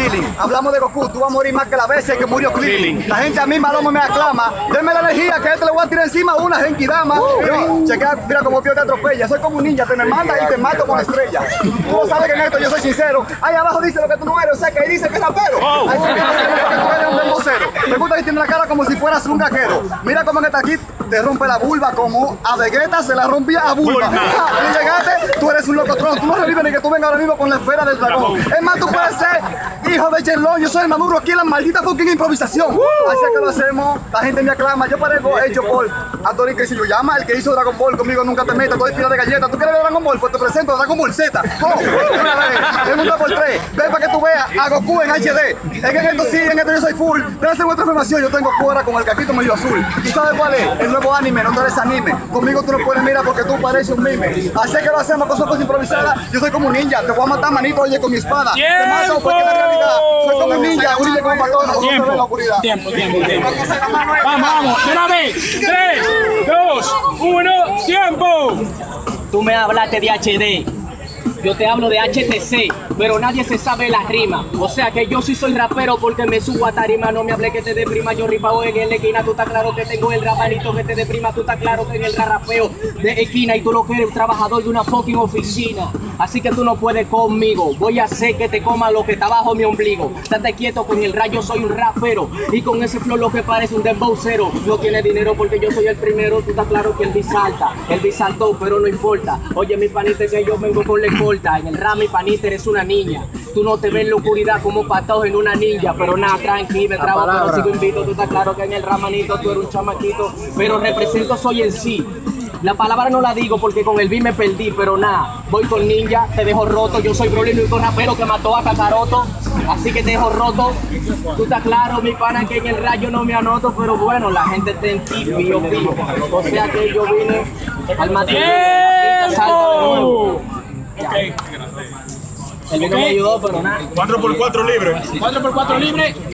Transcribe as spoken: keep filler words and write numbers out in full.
killing. Hablamos de Goku, tú vas a morir más que la veces que murió Krillin. La gente a mí Malomo me aclama. Denme la energía que este le voy a tirar encima una genkidama. Yo, chequea, mira como Pío te atropella. Soy como un ninja, te me manda y te mato con estrella. Tú no sabes que en esto yo soy sincero. Ahí abajo dice lo que tú no eres, o sea que ahí dice que es rapero. Ahí dice que tú eres un dembocero. Me gusta que tiene la cara como si fueras un gaquero. Mira cómo en esta aquí te rompe la vulva como a Vegeta se la rompía a Bulma. Y llegaste, tú eres un locotrón. Tú no revives ni que tú vengas ahora mismo con la esfera del dragón. Es más, tú puedes ser hijo de Shenlong. Yo soy el maduro aquí en la maldita fucking improvisación. Así es que lo hacemos. La gente me aclama. Yo parezco hecho por Anthony que si lo llama, el que hizo Dragon Ball conmigo nunca te metas. Estoy pila de galletas. ¿Tú quieres ver Dragon Ball? Pues te presento a Dragon Ball Z. Oh, una vez. En un dos por tres. Ven para que tú veas a Goku en H D. Es que en esto sí, en esto yo soy full. Gracias a vuestra información. Yo tengo cuora con el caquito medio azul. ¿Y sabes cuál es? El nuevo anime, no te desanime. Conmigo tú no puedes mirar porque tú pareces un mime. Así que lo hacemos con cosas improvisadas. Yo soy como un ninja. Te voy a matar, manito, oye, con mi espada. ¡Tiempo! Te mato porque la realidad. Soy como un ninja, un ninja como un matón. No Tiempo, la oscuridad. tiempo, tiempo, tiempo. Vamos, vamos, de una vez. Tres, dos, uno, tiempo. Tú me hablaste de H D. Yo te hablo de H T C, pero nadie se sabe la rima. O sea que yo sí soy rapero porque me subo a tarima. No me hablé que te deprima, yo ripao en la esquina. Tú estás claro que tengo el rabanito que te deprima. Tú estás claro que en el rapeo de esquina. Y tú lo que eres un trabajador de una fucking oficina. Así que tú no puedes conmigo. Voy a hacer que te coma lo que está bajo mi ombligo. Estate quieto con el rayo, soy un rapero. Y con ese flow lo que parece un dembowcero. No tiene dinero porque yo soy el primero. Tú estás claro que el bisalta. El bisaltó, pero no importa. Oye, mi panita, que yo vengo con la escolta. En el rap, mi panita, eres una niña. Tú no te ves en la oscuridad como patos en una ninja. Pero nada, tranqui, me trabo, pero sigo invito. Tú estás claro que en el rap, manito, tú eres un chamaquito. Pero represento, soy en sí. La palabra no la digo porque con el beat me perdí, pero nada, voy con ninja, te dejo roto. Yo soy Broly, el único rapero que mató a Kakaroto, así que te dejo roto. Tú estás claro, mi pana, que en el rayo no me anoto, pero bueno, la gente está en ti, pío, pío. O sea que yo vine al material. ¡Tiempo! Okay. El vino me ayudó, pero nada. cuatro por cuatro libre. cuatro por cuatro libre.